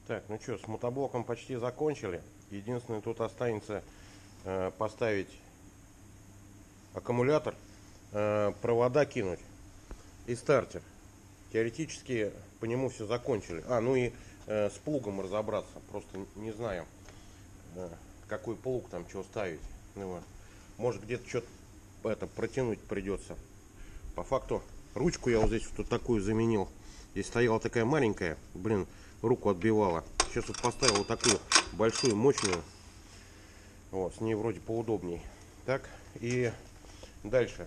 Так, ну что, с мотоблоком почти закончили. Единственное, тут останется поставить аккумулятор, провода кинуть и стартер. Теоретически по нему все закончили. Ну и с плугом разобраться. Просто не знаю, какой плуг там, что ставить. Ну, вот. Может, где-то что-то протянуть придется. По факту ручку я вот здесь вот такую заменил. Здесь стояла такая маленькая, блин, руку отбивала. Сейчас вот поставил вот такую большую, мощную. Вот, с ней вроде поудобней. Так, и дальше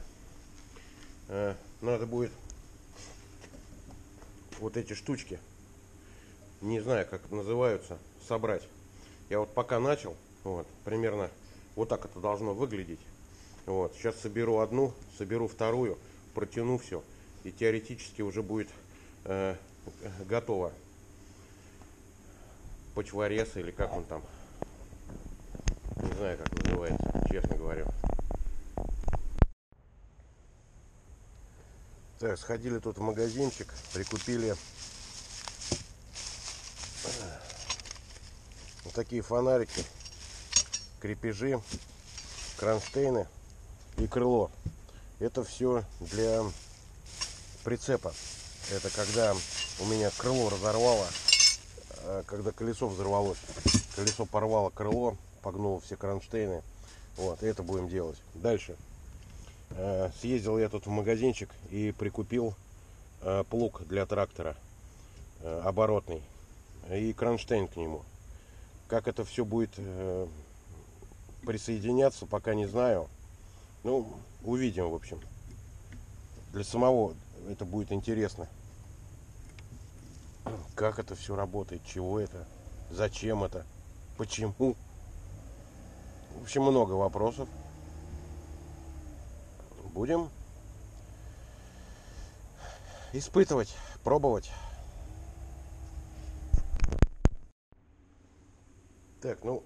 надо будет вот эти штучки, не знаю, как называются, собрать. Я вот пока начал, вот, примерно вот так это должно выглядеть. Вот, сейчас соберу одну, соберу вторую, протяну все, и теоретически уже будет готово. Почворез или как он там, не знаю, как называется, честно говоря. Так, сходили тут в магазинчик, прикупили вот такие фонарики, крепежи, кронштейны и крыло. Это все для прицепа. Это когда у меня крыло разорвало, когда колесо взорвалось. Колесо порвало крыло, погнуло все кронштейны. Вот, это будем делать. Дальше. Съездил я тут в магазинчик и прикупил плуг для трактора оборотный и кронштейн к нему. Как это все будет присоединяться, пока не знаю. Ну, увидим, в общем. Для самого это будет интересно. Как это все работает, чего это, зачем это, почему. В общем, много вопросов. Будем испытывать, пробовать. Так, ну,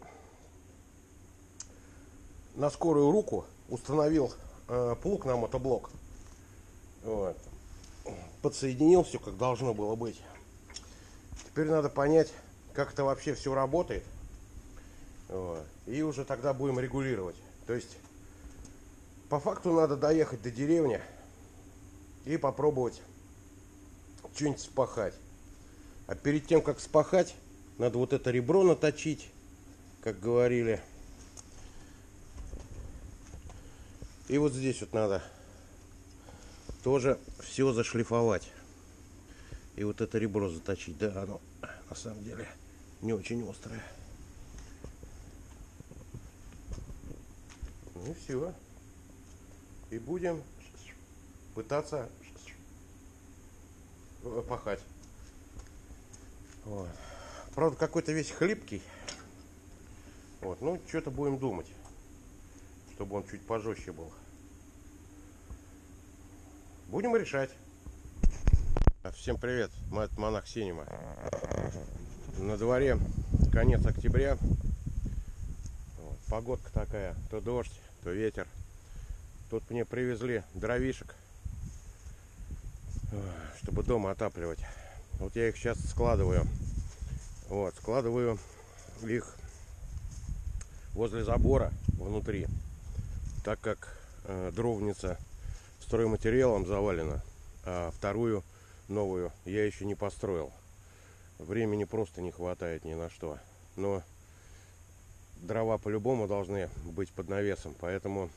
на скорую руку установил плуг на мотоблок. Вот. Подсоединил все, как должно было быть. Теперь надо понять, как это вообще все работает. Вот. И уже тогда будем регулировать. То есть, по факту надо доехать до деревни и попробовать что-нибудь спахать. А перед тем, как спахать, надо вот это ребро наточить, как говорили. И вот здесь вот надо тоже все зашлифовать. И вот это ребро заточить. Да, оно на самом деле не очень острое. Ну и все. И будем пытаться пахать. Вот. Правда, какой-то весь хлипкий. Вот. Ну, что-то будем думать, чтобы он чуть пожестче был. Будем решать. Всем привет, монах Синема. На дворе конец октября. Вот. Погодка такая, то дождь, то ветер. Тут мне привезли дровишек, чтобы дома отапливать. Вот я их сейчас складываю. Вот, складываю их возле забора внутри, так как дровница стройматериалом завалена, а вторую новую я еще не построил. Времени просто не хватает ни на что. Но дрова по-любому должны быть под навесом, поэтому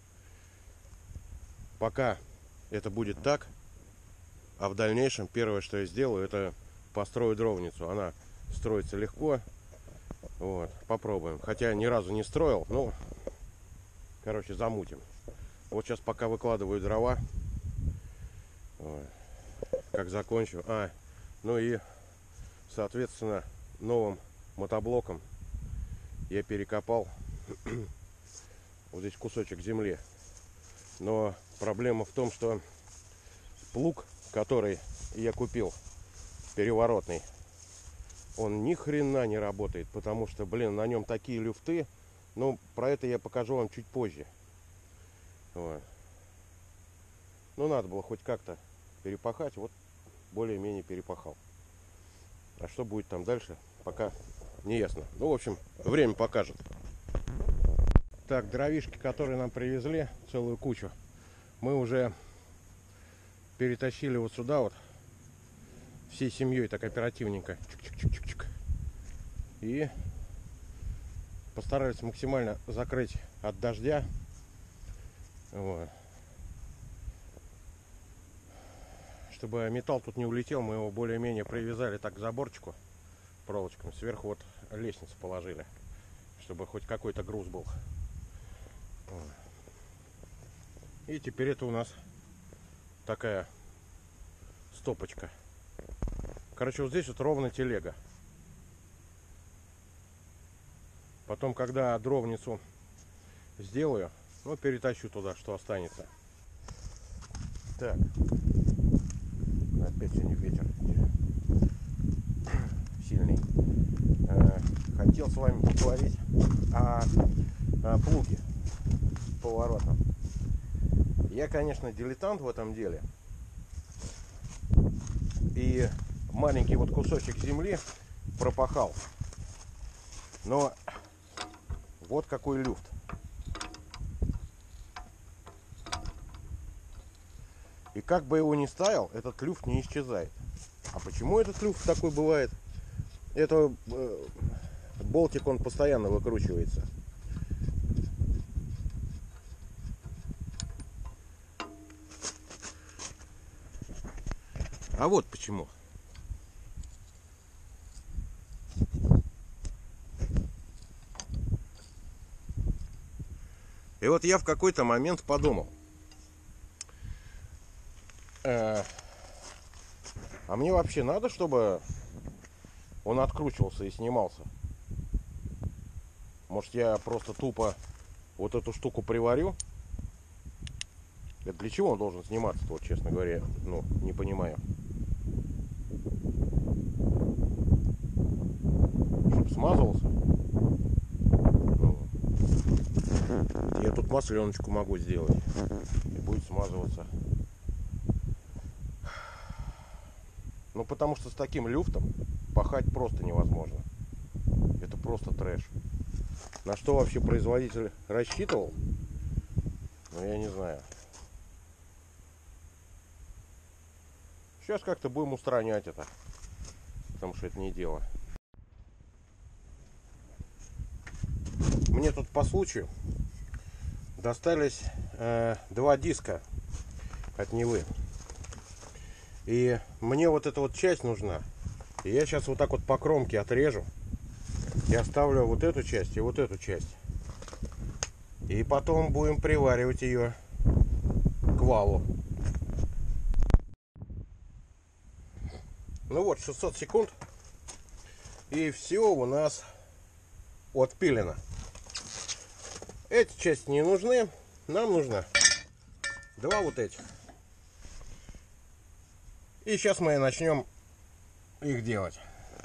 пока это будет так, а в дальнейшем первое, что я сделаю, это построю дровницу. Она строится легко. Вот, попробуем. Хотя ни разу не строил, ну, короче, замутим. Вот сейчас пока выкладываю дрова. Вот, как закончу. Ну и, соответственно, новым мотоблоком я перекопал вот здесь кусочек земли. Но проблема в том, что плуг, который я купил, переворотный, он ни хрена не работает, потому что, блин, на нем такие люфты. Ну, про это я покажу вам чуть позже. Вот. Ну, надо было хоть как-то перепахать. Вот, более-менее перепахал. А что будет там дальше, пока не ясно. Ну, в общем, время покажет. Так, дровишки, которые нам привезли, целую кучу, мы уже перетащили вот сюда вот. Всей семьей так оперативненько. Чик-чик-чик-чик-чик. И постарались максимально закрыть от дождя. Вот. Чтобы металл тут не улетел, мы его более-менее привязали так к заборчику проволочками. Сверху вот лестницу положили, чтобы хоть какой-то груз был. Вот. И теперь это у нас такая стопочка. Короче, вот здесь вот ровно телега. Потом, когда дровницу сделаю, ну, перетащу туда, что останется. Так. Опять сегодня ветер сильный. Хотел с вами поговорить о плуге поворотном. Я, конечно, дилетант в этом деле. И маленький вот кусочек земли пропахал. Но вот какой люфт. И как бы его ни ставил, этот люфт не исчезает. А почему этот люфт такой бывает? Это болтик, он постоянно выкручивается. А вот почему. И вот я в какой-то момент подумал, а мне вообще надо, чтобы он откручивался и снимался? Может, я просто тупо вот эту штуку приварю? Это для чего он должен сниматься, вот, честно говоря, ну, не понимаю. Чтоб смазывался? Ну, я тут масленочку могу сделать, и будет смазываться. Ну, потому что с таким люфтом пахать просто невозможно. Это просто трэш. На что вообще производитель рассчитывал? Ну, я не знаю. Сейчас как-то будем устранять это. Потому что это не дело. Мне тут по случаю достались 2 диска от Нивы. И мне вот эта вот часть нужна. И я сейчас вот так вот по кромке отрежу. И оставлю вот эту часть и вот эту часть. И потом будем приваривать ее к валу. Ну вот, 600 секунд. И все у нас отпилено. Эти части не нужны. Нам нужно 2 вот этих. И сейчас мы начнем их делать.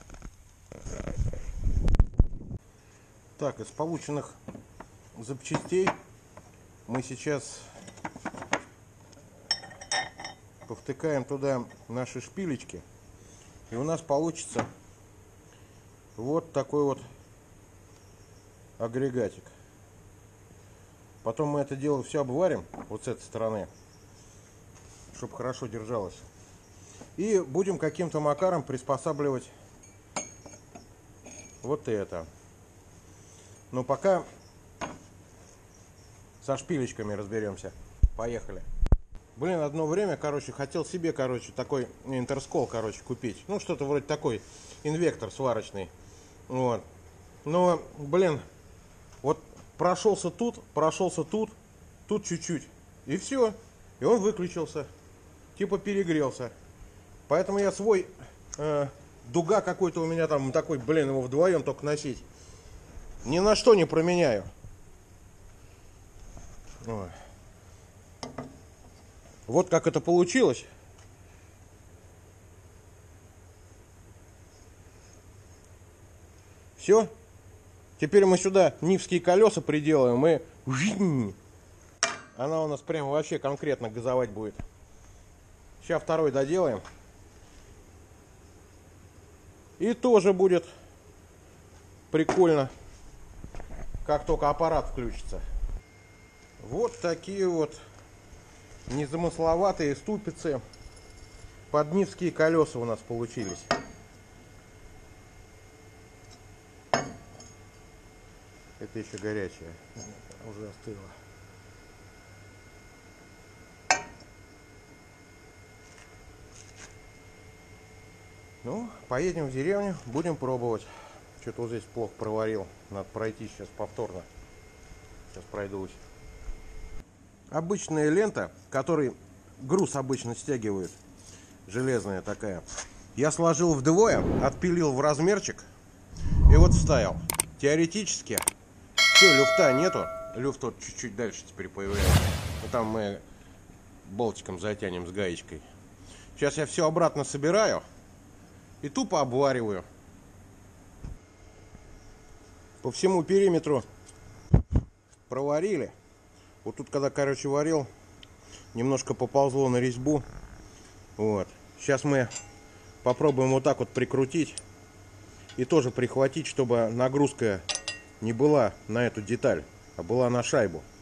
Так, из полученных запчастей мы сейчас повтыкаем туда наши шпилечки. И у нас получится вот такой вот агрегатик. Потом мы это дело все обварим вот с этой стороны, чтобы хорошо держалось. И будем каким-то макаром приспосабливать вот это. Но пока со шпилечками разберемся. Поехали. Блин, одно время, короче, хотел себе, короче, такой интерскол, короче, купить. Ну, что-то вроде такой инвектор сварочный. Вот. Но, блин, вот прошелся тут, тут чуть-чуть. И все. И он выключился. Типа перегрелся. Поэтому я свой дуга какой-то у меня там такой, блин, его вдвоем только носить. Ни на что не променяю. Ой. Вот как это получилось. Все. Теперь мы сюда нивские колеса приделаем, и она у нас прямо вообще конкретно газовать будет. Сейчас второй доделаем. И тоже будет прикольно, как только аппарат включится. Вот такие вот незамысловатые ступицы. Поднивские колеса у нас получились. Это еще горячее, уже остыло. Ну, поедем в деревню, будем пробовать. Что-то вот здесь плохо проварил. Надо пройти сейчас повторно. Сейчас пройдусь. Обычная лента, которой груз обычно стягивают. Железная такая. Я сложил вдвое, отпилил в размерчик и вот вставил. Теоретически все, люфта нету. Люфт вот чуть-чуть дальше теперь появляется. Ну, там мы болтиком затянем с гаечкой. Сейчас я все обратно собираю и тупо обвариваю. По всему периметру проварили. Вот тут, когда, короче, варил, немножко поползло на резьбу. Вот. Сейчас мы попробуем вот так вот прикрутить и тоже прихватить, чтобы нагрузка не была на эту деталь, а была на шайбу.